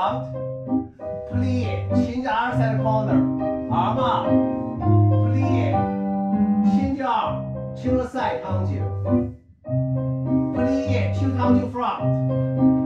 left. Plie, change other side corner. Arm up. Plie, change arm. Change side tanju. Plie, two tanju front.